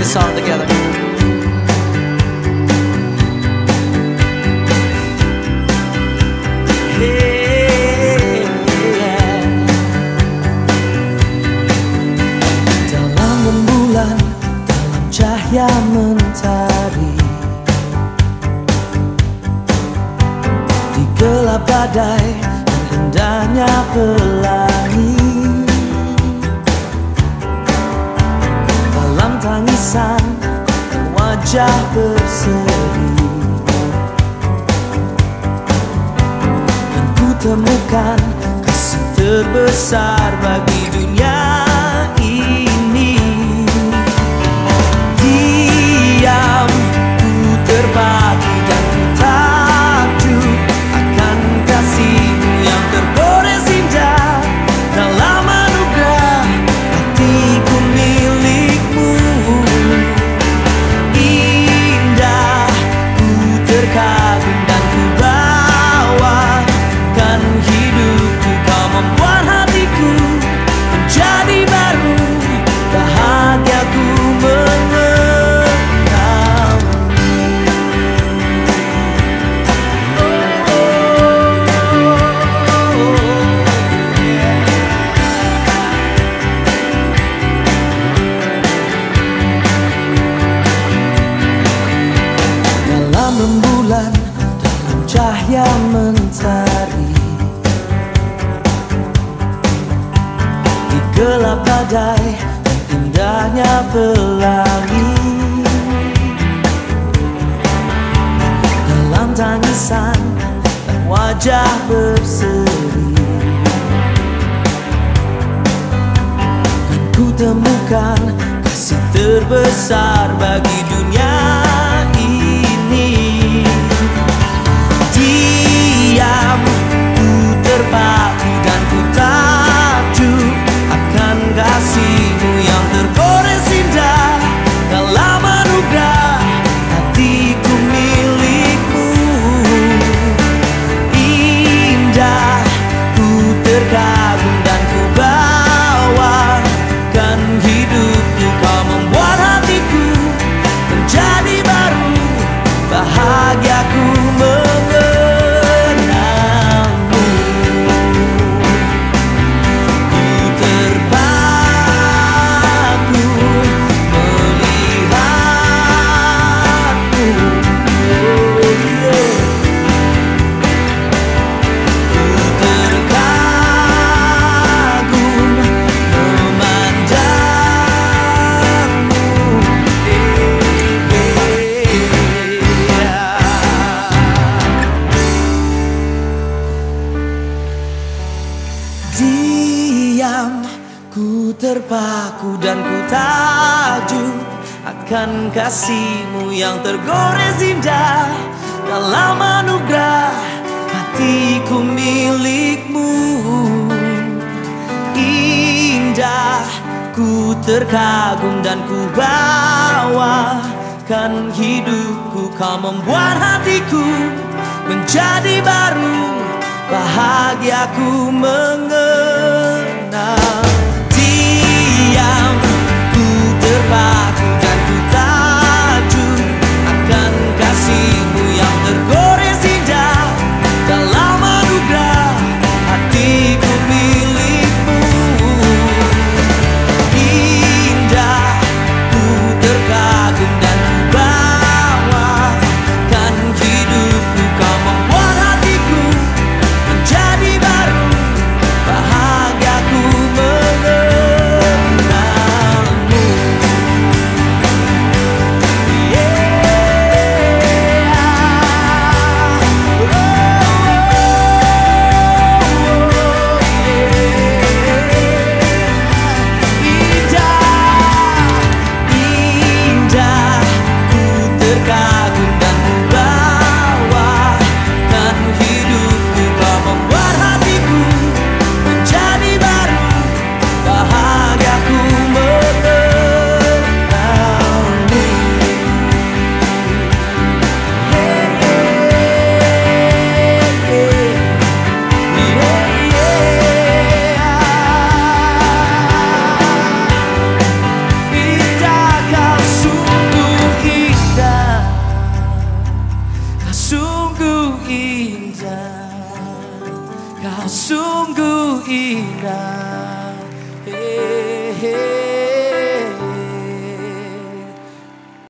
this song together. Hey, yeah. Dalam rembulan, dalam cahaya mentari, di gelap badai dan indahnya pelangi, dalam tangisan dan wajah berseri, kan ku temukan kasih terbesar bagi dunia ini. Diam, ku terpaku dan ku takjub akan kasihmu yang tergores indah. Dalam anugerah hatiku milikmu. Indah, ku terkagum dan ku bawakan hidupku. Kau membuat hatiku menjadi baru, bahagiaku mengenalmu. Dalam rembulan, dalam cahaya mentari, di gelap badai dan indahnya pelangi, dalam tangisan dan wajah berseri, kan ku temukan kasih terbesar bagi dunia ini. Diam, ku terpaku dan ku takjub akan kasihmu yang tergores indah. Dalam anugerah hatiku milikmu. Indah, ku terkagum dan ku bawakan hidupku. Kau membuat hatiku menjadi baru, bahagiaku mengenalmu. Ku terpaku melihatmu. Oh, yeah. Ku terkagum memandangmu. Diam, ku terpaku dan ku takjub akan kasihmu yang tergores indah. Dalam anugerah hatiku milikmu. Indah, ku terkagum dan ku bawakan hidupku. Kau membuat hatiku menjadi baru, bahagiaku mengenal. Diam, ku terpaku dan ku takjub akan kasihmu yang tergores indah. Dalam anugerah hatiku milikmu. Indah, ku terkagum dan ku bawakan hidupku. Kau membuat hatiku menjadi baru, bahagia. Kau sungguh indah.